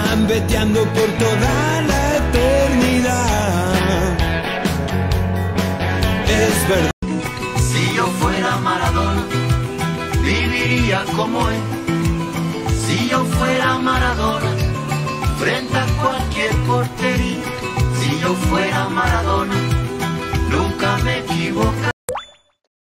gambeteando por toda la eternidad. Es verdad. Si yo fuera Maradona, viviría como él. Si yo fuera Maradona, frente a cualquier portero